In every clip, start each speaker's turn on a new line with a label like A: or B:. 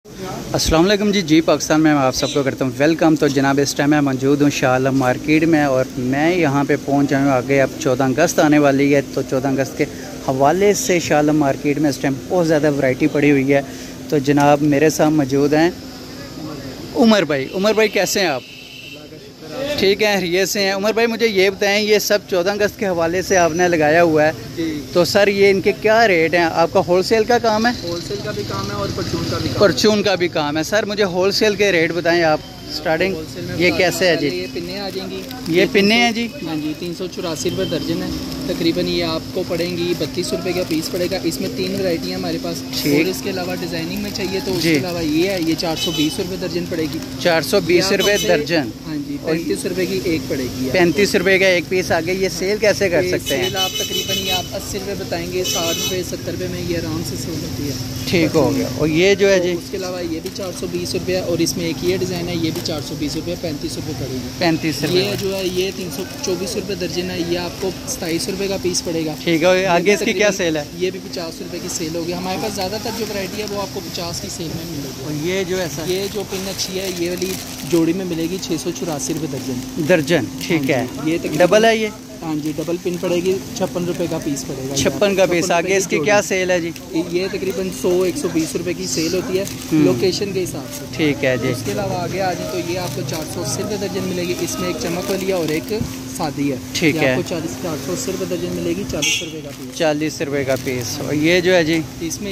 A: अस्सलाम वालेकुम जी पाकिस्तान में मैं आप सबको करता हूँ वेलकम। तो जनाब इस टाइम मैं मौजूद हूँ शाह आलम मार्केट में और मैं यहाँ पे पहुँच आया हूँ। आगे अब 14 अगस्त आने वाली है, तो 14 अगस्त के हवाले से शाह आलम मार्केट में इस टाइम बहुत ज़्यादा वैरायटी पड़ी हुई है। तो जनाब मेरे साथ मौजूद हैं उमर भाई। उमर भाई कैसे हैं आप? ठीक है, हरियत से हैं। उमर भाई मुझे ये बताएं, ये सब 14 अगस्त के हवाले से आपने लगाया हुआ है तो सर ये इनके क्या रेट हैं? आपका होलसेल का काम है?
B: होलसेल का भी काम है और परचून का भी काम
A: परचून का भी काम है। सर मुझे होलसेल के रेट बताएं आप स्टार्टिंग। ये कैसे है जी?
B: ये पिन्ने आ जाएंगी।
A: ये पिन्ने हैं जी?
B: हाँ जी, 384 रुपये दर्जन है तकरीबन। ये आपको पड़ेंगी 32 रुपये का पीस पड़ेगा। इसमें 3 वैरायटी है हमारे पास। और इसके अलावा डिज़ाइनिंग में चाहिए तो उसके अलावा ये है, ये 420 रुपये दर्जन पड़ेगी।
A: 420 रुपये दर्जन?
B: हाँ जी, 35 रुपये की एक पड़ेगी।
A: 35 रुपये का एक पीस। आगे ये सेल कैसे कर सकते हैं?
B: सेल आप तकरीबन ये आप 80 रुपये बताएंगे, 60 रुपये 70 रुपये में ये आराम से सेल होती है।
A: ठीक हो गया। और ये जो है जी?
B: उसके अलावा ये भी 420 रुपये और इसमें एक ये डिज़ाइन है, ये भी 420 रुपये, 35 रुपये पड़ेगी।
A: 35 रुपये।
B: ये जो है ये 324 रुपये दर्जन है, ये आपको 27 रुपये का पीस पड़ेगा।
A: ठीक है। आगे इसकी क्या सेल है?
B: ये भी 50 रुपये की सेल होगी। हमारे पास ज़्यादातर जो वैरायटी है वो आपको 50 की सेल में मिलेगी।
A: और ये जो है सर?
B: ये जो पिन अच्छी है ये वाली जोड़ी में मिलेगी 684 रुपये दर्जन।
A: दर्जन? ठीक है।
B: ये
A: डबल है ये?
B: हाँ जी, डबल पिन पड़ेगी 56 रुपये का पीस पड़ेगा।
A: 56 का पीस। आगे इसकी क्या सेल है जी?
B: ये तकरीबन 100-120 रुपये की सेल होती है लोकेशन के हिसाब से।
A: ठीक है जी।
B: इसके अलावा आगे आ जाए तो ये आपको 480 रुपये दर्जन मिलेगी। इसमें एक चमक वाली है और एक सादी है।
A: ठीक है।
B: आपको 480 रुपये दर्जन मिलेगी, 40 रुपये का पीस।
A: 40 रुपये का पीस। और ये जो है जी?
B: इसमें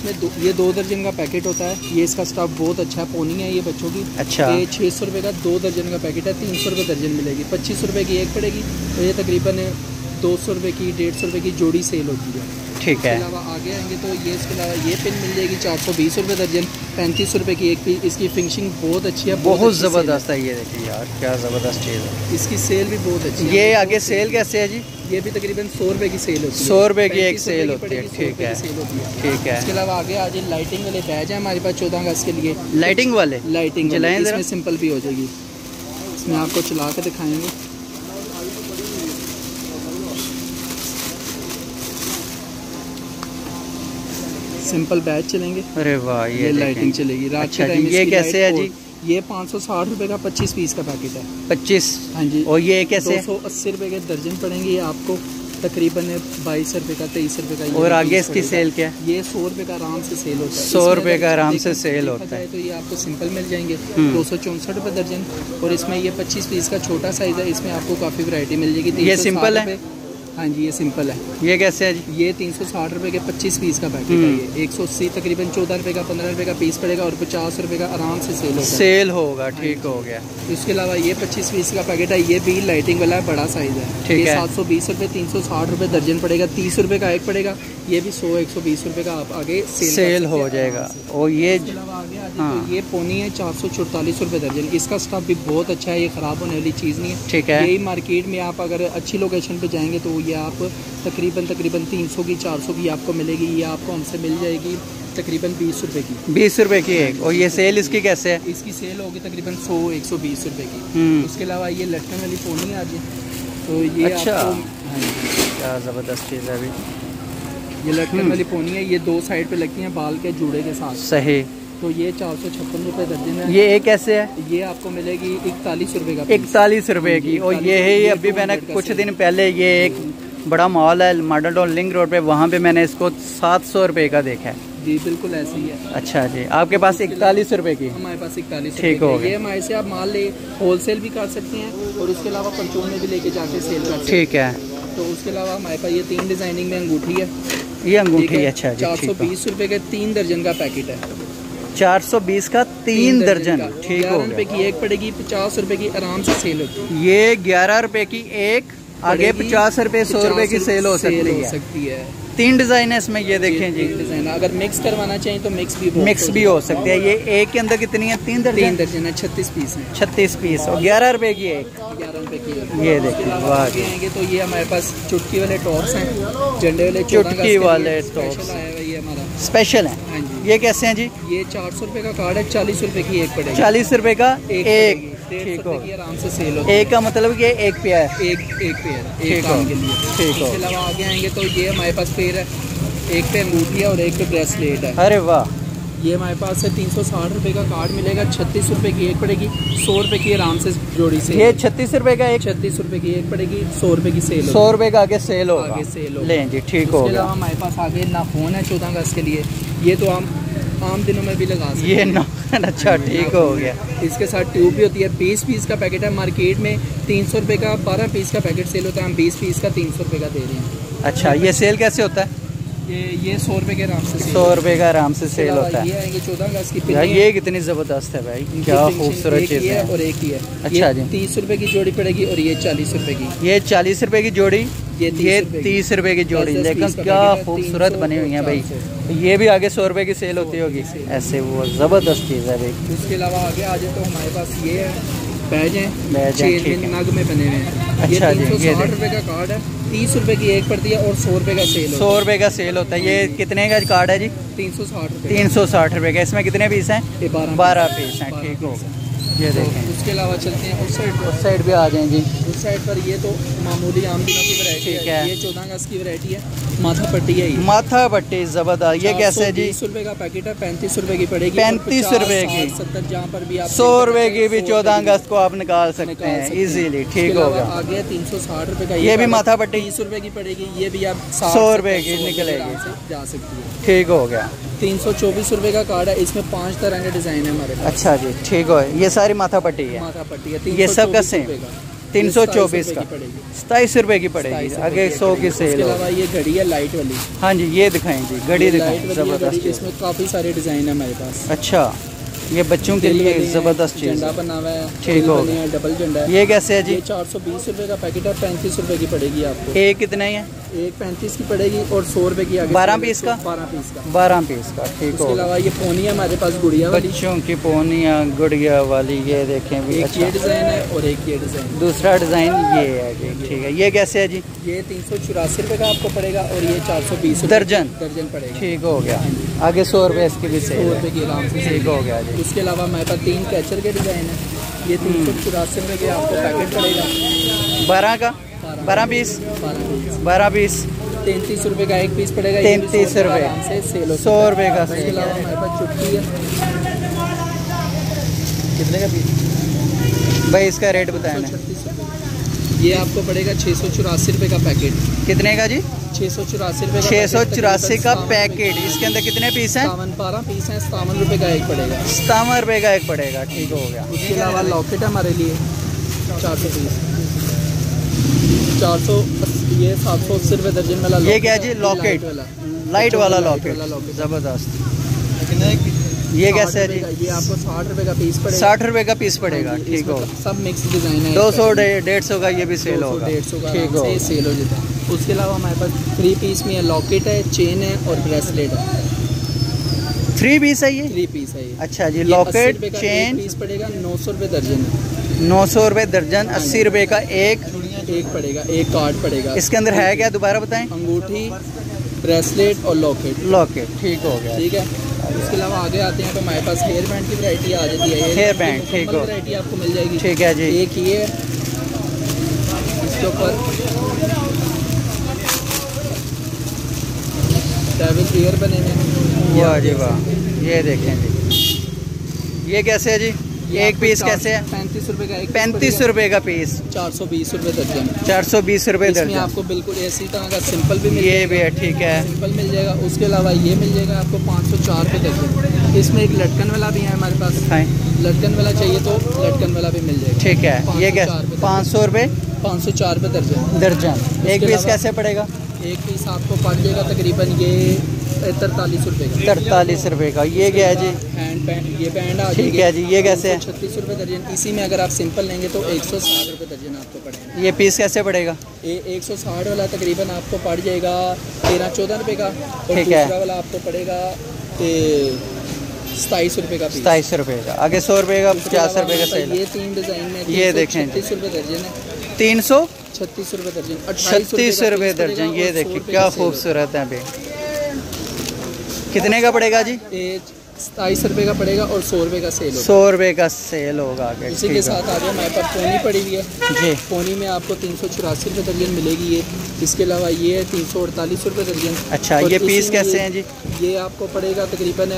B: ये 2 दर्जन का पैकेट होता है। ये इसका स्टॉक बहुत अच्छा है, पोनी है ये बच्चों की।
A: अच्छा।
B: ये 600 रुपये का 2 दर्जन का पैकेट है, 300 रुपये दर्जन मिलेगी। 25 रुपये की एक पड़ेगी। तो ये तकरीबन 200 रुपये की 150 रुपये की जोड़ी सेल होती है।
A: ठीक है।
B: इसके अलावा आगे आएंगे तो ये इसके अलावा ये पिन मिल जाएगी 420 रुपये दर्जन, 35 रुपये की एक पीस। इसकी फिनिशिंग बहुत अच्छी है,
A: बहुत ज़बरदस्त है। ये देखिए यार क्या ज़बरदस्त चीज़ है।
B: इसकी सेल भी बहुत अच्छी है।
A: ये आगे सेल कैसे है जी?
B: ये भी तकरीबन 100 रुपये की सेल होती है।
A: 100 रुपये की एक सेल होती है। ठीक है, ठीक है।
B: इसके अलावा आगे आज लाइटिंग वाले बैच है हमारे पास 14 अगस्त के लिए।
A: लाइटिंग वाले?
B: लाइटिंग
A: चलाएं
B: इसमें सिंपल भी हो जाएगी। इसमें आपको चला के दिखाएंगे। सिंपल बैच चलेंगे।
A: अरे वाह, ये
B: लाइटिंग चलेगी रात
A: अच्छा
B: के टाइम।
A: ये कैसे है जी?
B: ये 560 रुपये का 25 पीस का पैकेट है।
A: 25?
B: हाँ जी।
A: और ये कैसे?
B: 280 रुपये के दर्जन पड़ेंगे। ये आपको तकरीबन 22 रुपये का 23 रुपये का।
A: और आगे इसकी सेल क्या?
B: ये 100 रुपये का आराम से सेल होता है।
A: 100 रुपये का आराम से सेल होता है।
B: तो ये आपको सिंपल मिल जाएंगे 264 रुपये दर्जन। और इसमें ये 25 पीस का छोटा साइज़ है, इसमें आपको काफ़ी वैरायटी मिल जाएगी।
A: ये सिंपल है?
B: हाँ जी, ये सिंपल है।
A: ये कैसे है जी?
B: ये 360 रुपये के 25 पीस का पैकेट है। ये 180 तकरीबन 14 रुपये का 15 रुपये का पीस पड़ेगा और 50 रुपये का आराम से सेल
A: होगा। ठीक हो गया।
B: इसके अलावा ये 25 पीस का पैकेट है, ये भी लाइटिंग वाला है, बड़ा साइज है।
A: ठीक है।
B: 720 रुपये 360 रुपये दर्जन पड़ेगा, 30 रुपये का एक पड़ेगा। ये भी 100-120 रुपये का आप आगे
A: सेल हो जाएगा। और ये
B: हाँ। ये पोनी है 444 रुपये दर्जन। इसका स्टॉक भी बहुत अच्छा है, ये ख़राब होने वाली चीज़ नहीं है।
A: ठीक है।
B: यही मार्केट में आप अगर अच्छी लोकेशन पे जाएंगे तो ये आप तकरीबन 300 की 400 की आपको मिलेगी। ये आपको हमसे मिल जाएगी तकरीबन 20 रुपये की।
A: 20 रुपये की एक। और ये सेल इसकी कैसे है?
B: इसकी सेल होगी तकरीबन 100-120 रुपये की। उसके अलावा ये लटकन वाली पोनी आज तो ये
A: अच्छा।
B: हाँ जी,
A: क्या ज़बरदस्त चीज़ है। अभी
B: ये लटकन वाली पोनी है, ये 2 साइड पे लगती हैं बाल के जूड़े के साथ।
A: सही।
B: तो ये 456 रुपये दर्जन है।
A: ये एक कैसे है?
B: ये आपको मिलेगी 41 रुपये का।
A: 41 रुपये की। और ये है, ये अभी मैंने कुछ दिन पहले ये एक बड़ा मॉल है मॉडल टाउन लिंक रोड पे, वहाँ पे मैंने इसको 700 रुपये का देखा है।
B: जी बिल्कुल ऐसे ही है।
A: अच्छा जी। आपके पास 41 रुपये की?
B: हमारे पास 41
A: ठीक हो गया।
B: ये हमारे से आप माल ले होलसेल भी कर सकते हैं और उसके अलावा परचून में भी लेके जाके सेल कर सकते हैं।
A: ठीक है।
B: तो उसके अलावा हमारे पास ये 3 डिजाइनिंग में अंगूठी है।
A: ये अंगूठी है? अच्छा जी।
B: 420 रुपये के 3 दर्जन का पैकेट है।
A: 420 का 3 दर्जन। ठीक हो
B: 11 रुपये की एक पड़ेगी, 50 रुपये की आराम से सेल होती है।
A: ये 11 रुपये की एक, आगे 50 रुपये 100 रुपये की सेल हो सकती है। 3 डिज़ाइन है इसमें। ये देखें जी,
B: डिज़ाइन अगर मिक्स करवाना चाहिए तो मिक्स भी हो सकते
A: हैं। ये एक के अंदर कितनी है? 3
B: दर्जन है, 36 पीस है।
A: 36 पीस। और 11 रुपये की एक।
B: 11 रुपये की।
A: ये देखिए वाह।
B: आएंगे तो ये हमारे पास चुटकी वाले टॉप्स हैं, झंडे वाले
A: चुटकी वाले टॉप्स
B: ये हमारा
A: स्पेशल है।
B: हाँ जी।
A: ये कैसे हैं जी?
B: ये 400 रुपये का कार्ड है, 40 रुपये की एक पड़ेगी।
A: 40 रुपये का एक।
B: ठीक हो, आराम से सेल होती है।
A: एक का मतलब ये एक पेयर है?
B: एक पेयर एक काम के लिए।
A: ठीक हो।
B: इसके अलावा आगे आएंगे तो ये हमारे पास पेयर है, एक पे अंगूठी है और एक पे ब्रेसलेट है।
A: अरे वाह।
B: ये हमारे पास है 360 रुपये का कार्ड मिलेगा, 36 रुपये की एक पड़ेगी, 100 रुपये की आराम से जोड़ी से।
A: ये 36 रुपये का एक,
B: 36 रुपये की एक पड़ेगी, 100 रुपये की सेल,
A: 100 रुपये का आगे सेल होगा,
B: आगे सेल होगा।
A: लें जी, ठीक हो गया।
B: इसके अलावा हमारे पास आगे नाखून है 14 अगस्त के लिए, ये तो आम दिनों में भी लगा सकते
A: ये ना अच्छा ठीक हो गया।
B: इसके साथ ट्यूब भी होती है, 20 पीस का पैकेट है। मार्केट में 300 रुपये का 12 पीस का पैकेट सेल होता है, हम 20 पीस का 300 रुपये का दे रहे हैं।
A: अच्छा, ये सेल कैसे होता है?
B: ये 100 रुपये के आराम से
A: 100 रुपये का आराम से सेल होता है।
B: ये आएंगे 14 अगस्त की
A: यार ये कितनी ज़बरदस्त है भाई, क्या खूबसूरत चीज़ है।
B: और एक ही है,
A: अच्छा जी,
B: 30 रुपये की जोड़ी पड़ेगी और ये 40 रुपये की।
A: ये 40 रुपये की जोड़ी, ये 30 रुपये की जोड़ी। लेकिन क्या खूबसूरत बनी हुई है भाई। ये भी आगे 100 रुपये की सेल होती होगी, ऐसे वो ज़बरदस्त चीज़ है भाई।
B: उसके अलावा आगे आ जाए तो हमारे पास ये है बैज हैं, नग में बने हुए हैं।
A: अच्छा जी, ये
B: 360 रुपये का कार्ड है, 30 रुपये की एक पड़ती है और 100 रुपये का सेल,
A: 100 रुपये का सेल होता है। ये कितने का कार्ड है जी?
B: 360 रुपये।
A: 360 रुपये का। इसमें कितने पीस हैं? 12 पीस हैं, ठीक हो। ये देखें।
B: उसके अलावा चलते हैं उस
A: साइड भी आ जाएं जी।
B: उस साइड पर ये तो मामूली आम दिनों की वैरायटी है, ये 14 अगस्त की वैरायटी है, माथा पट्टी है। ये
A: माथा पट्टी ज़बरदस्त। ये कैसे है जी?
B: 20 रुपये का पैकेट है, 35 रुपये की पड़ेगी।
A: 35 रुपये की,
B: 70 जहाँ पर भी आप
A: 100 रुपये की भी 14 अगस्त को आप निकाल सकते हैं इजीली, ठीक हो गया।
B: आ गया 360 रुपये का,
A: ये भी माथा पट्टी
B: 30 रुपये की पड़ेगी, ये भी आप
A: 100 रुपये की निकलेगी,
B: जा सकती है,
A: ठीक हो गया।
B: 324 रुपये का कार्ड है, इसमें 5 तरह के डिज़ाइन है हमारे पास।
A: अच्छा जी, ठीक हो। ये सारी माथा पट्टी है,
B: माथा पट्टी है,
A: ये सब का सेम 324 का, 27 रुपये की पड़ेगी, आगे 100 की सेल।
B: इसके अलावा ये घड़ी है लाइट वाली।
A: हाँ जी, ये दिखाएं जी, घड़ी दिखाएं, ज़बरदस्त।
B: इसमें काफ़ी सारे डिज़ाइन है हमारे पास।
A: अच्छा, ये बच्चों के लिए ज़बरदस्त चीज़,
B: झंडा बना हुआ है,
A: ठीक हो।
B: डबल झंडा है।
A: ये कैसे है जी?
B: ये 420 रुपये का पैकेट है, 35 रुपये की पड़ेगी आपको।
A: एक कितने है?
B: एक 35 की पड़ेगी और 100 रुपये की आगे
A: 12 पीस का,
B: 12 पीस का,
A: 12 पीस का, ठीक हो।
B: इसके अलावा ये पोनी है हमारे पास, गुड़िया वाली,
A: बच्चों की पोनियाँ गुड़िया वाली, ये देखें भी।
B: एक
A: अच्छा,
B: ये डिज़ाइन है और एक ये डिज़ाइन।
A: दूसरा डिज़ाइन ये है जी, ठीक है। ये कैसे है जी?
B: ये 384 रुपये का आपको पड़ेगा और ये 420
A: दर्जन
B: पड़ेगा,
A: ठीक हो गया। आगे 100 रुपये इसकी भी सेल
B: 100
A: है,
B: रुपये की आराम से,
A: ठीक हो गया जी।
B: इसके अलावा हमारे पास 3 कैचर के डिज़ाइन है, ये 384 रुपये के आपको पैकेट पड़ेगा।
A: 12 का, 12 पीस, 12 पीस,
B: 33 रुपये का एक पीस पड़ेगा,
A: 33 रुपये
B: से सेल
A: 100 रुपये का
B: इसके
A: सेल
B: अलावा
A: है।
B: हमारे पास चुटकी है,
A: कितने का पीस भाई? इसका रेट बताएं ना।
B: 136 रुपये। ये आपको पड़ेगा 684 रुपये का पैकेट।
A: कितने का जी?
B: 684 रुपये,
A: 684 का पैकेट। इसके अंदर कितने पीस हैं?
B: 12 पीस हैं, 57 रुपये का एक पड़ेगा,
A: 57 रुपये का एक पड़ेगा, ठीक हो गया।
B: उसके अलावा लॉकेट है हमारे लिए 400 पीस, 400, ये 780 रुपये दर्जन वाला।
A: ये क्या जी? लॉकेट, लाइट वाला लॉकेट, ज़बरदस्त। ये कैसे है जी?
B: ये आपको 60 रुपये का पीस पड़ेगा,
A: 60 रुपये का पीस पड़ेगा, ठीक हो।
B: सब मिक्स डिज़ाइन है,
A: 200 150 का ये भी सेल होगा,
B: 150 का
A: ठीक हो,
B: सेल हो जाता है। उसके अलावा हमारे पास 3 पीस में है, लॉकेट है, चेन है और ब्रेसलेट है।
A: 3 पीस है ये?
B: 3 पीस है ये।
A: अच्छा जी, लॉकेट, चेन,
B: पीस पड़ेगा 900 रुपये दर्जन,
A: 900 रुपये दर्जन, 80 रुपये का एक
B: पड़ेगा, एक कार्ड पड़ेगा।
A: इसके अंदर है क्या, दोबारा बताएं?
B: अंगूठी, ब्रेसलेट और लॉकेट,
A: ठीक हो गया,
B: ठीक है। उसके अलावा आगे आते हैं तो हमारे पास हेयर बैंड की वैरायटी आ जाती है।
A: हेयर बैंड, ठीक हो,
B: वैरायटी आपको मिल जाएगी,
A: ठीक है जी।
B: एक ये है, इसके ऊपर डेविल ईयर बने हुए,
A: वाह जी वाह। ये देखें जी, ये कैसे है जी? एक पीस कैसे है?
B: 35 रुपये का एक,
A: 35 रुपये का पीस,
B: 420 रुपये दर्जन,
A: 420 रुपये
B: इसमें
A: दर्जन।
B: आपको बिल्कुल इसी तरह का सिंपल भी मिल
A: ये भी है, ठीक है,
B: सिंपल मिल जाएगा। उसके अलावा ये मिल जाएगा आपको 504 रुपये दर्जन। इसमें एक लटकन वाला भी है हमारे पास, लटकन वाला चाहिए तो लटकन वाला भी मिल जाएगा,
A: ठीक है। ये क्या? 500 रुपये,
B: 504 रुपये दर्जन।
A: एक पीस कैसे पड़ेगा?
B: एक पीस आपको पड़ जाएगा तकरीबन ये 43 रुपये का,
A: 43 रुपये का। ये क्या है जी?
B: हैंड बैंड, ये बैंड आ
A: ठीक है जी। ये कैसे है?
B: 36 रुपये दर्जन। इसी में अगर आप सिंपल लेंगे तो 160 रुपये दर्जन आपको पड़ेगा।
A: ये पीस कैसे पड़ेगा?
B: ये 160 वाला तकरीबन आपको पड़ जाएगा 13-14 रुपये का, और
A: ठीक है।
B: दूसरा वाला आपको पड़ेगा 27 रुपये का पीस,
A: 27 रुपये का, आगे 100 रुपये का, 50 रुपये का सेल।
B: ये 3 डिज़ाइन में
A: ये देखें,
B: 36 रुपये दर्जन है,
A: 336
B: रुपये दर्जन,
A: 36 रुपये दर्जन। ये देखिए क्या खूबसूरत है भाई। कितने का पड़ेगा जी?
B: 27 रुपये का पड़ेगा और 100 रुपये का सेल होगा।
A: 100 रुपये का सेल होगा।
B: इसी के साथ आगे हमारे पास पोनी पड़ी हुई है
A: जी।
B: पोनी में आपको 384 रुपये दर्जन मिलेगी ये। इसके अलावा ये है 348 रुपये दर्जन।
A: अच्छा, ये पीस कैसे हैं जी?
B: ये आपको पड़ेगा तकरीबन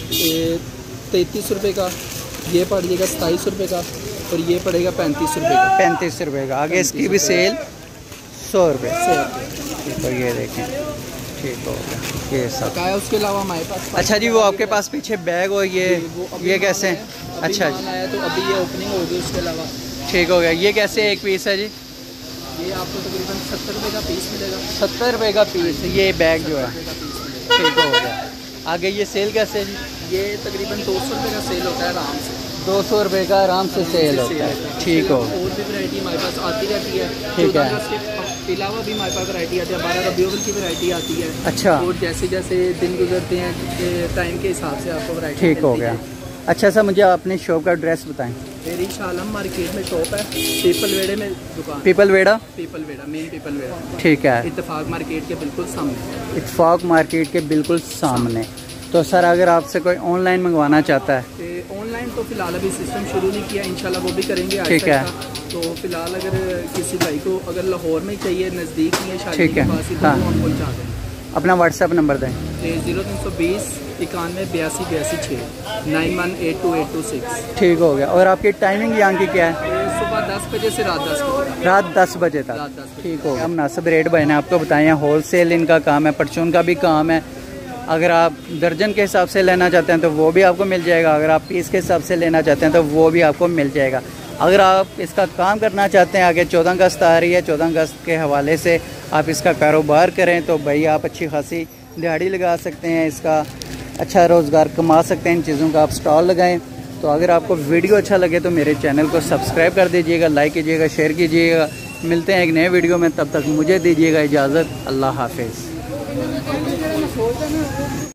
B: 33 रुपये का, ये पड़ेगा 27 रुपये का और ये पड़ेगा 35 रुपये का।
A: 35 रुपये का। आगे इसकी भी सेल 100 रुपये। तो ये देखें, ठीक हो गया ये सब
B: है। उसके अलावा हमारे पास
A: अच्छा जी, वो आपके पास पीछे बैग और ये कैसे हैं? अच्छा जी,
B: आया तो अभी ये ओपनिंग होगी। उसके अलावा
A: ठीक हो गया। ये कैसे एक पीस है जी?
B: ये आपको तकरीबन 70 रुपये का पीस मिलेगा।
A: 70 रुपये का पीस ये बैग जो है, ठीक हो गया। आगे ये सेल कैसे है जी?
B: ये तकरीबन 200 रुपये का सेल होता है आराम से।
A: 200 रुपये का आराम से सेल होता है, ठीक हो।
B: और भी वैरायटी हमारे पास आती रहती है,
A: ठीक है।
B: इसके अलावा भी हमारे पास वैरायटी आती है। 12 रबीउल की वैरायटी आती है।
A: अच्छा,
B: और जैसे जैसे दिन गुजरते हैं टाइम के हिसाब से आपको वैरायटी
A: ठीक हो गया। अच्छा सर, मुझे अपने शॉप का एड्रेस बताएं।
B: मेरी शालम मार्केट में शॉप है, पीपल वेड़े में दुकान।
A: पीपल वेड़ा
B: मेन पीपल वेड़ा,
A: ठीक है।
B: इत्तेफाक मार्केट के बिल्कुल सामने।
A: इत्तेफाक मार्केट के बिल्कुल सामने। तो सर अगर आपसे कोई ऑनलाइन मंगवाना चाहता है?
B: ऑनलाइन तो फिलहाल अभी सिस्टम शुरू नहीं किया, इंशाल्लाह वो भी करेंगे।
A: ठीक है।
B: तो फिलहाल अगर किसी भाई को अगर लाहौर में चाहिए, नज़दीक में
A: ठीक है, हाँ,
B: हम पहुँचा दें।
A: अपना व्हाट्सएप नंबर दें।
B: 0320 91 82 82 6 918286।
A: ठीक हो गया। और आपकी टाइमिंग यहाँ की क्या है?
B: सुबह 10 बजे से रात 10 बजे।
A: रात 10 बजे तक, ठीक हो गया। मुनासिब रेट मैंने आपको बताए हैं। होलसेल इनका काम है, परचून का भी काम है। अगर आप दर्जन के हिसाब से लेना चाहते हैं तो वो भी आपको मिल जाएगा। अगर आप पीस के हिसाब से लेना चाहते हैं तो वो भी आपको मिल जाएगा। अगर आप इसका काम करना चाहते हैं, आगे 14 अगस्त आ रही है, 14 अगस्त के हवाले से आप इसका कारोबार करें तो भाई आप अच्छी खासी दिहाड़ी लगा सकते हैं, इसका अच्छा रोज़गार कमा सकते हैं। इन चीज़ों का आप स्टॉल लगाएं। तो अगर आपको वीडियो अच्छा लगे तो मेरे चैनल को सब्सक्राइब कर दीजिएगा, लाइक कीजिएगा, शेयर कीजिएगा। मिलते हैं एक नए वीडियो में, तब तक मुझे दीजिएगा इजाज़त। अल्लाह हाफिज़।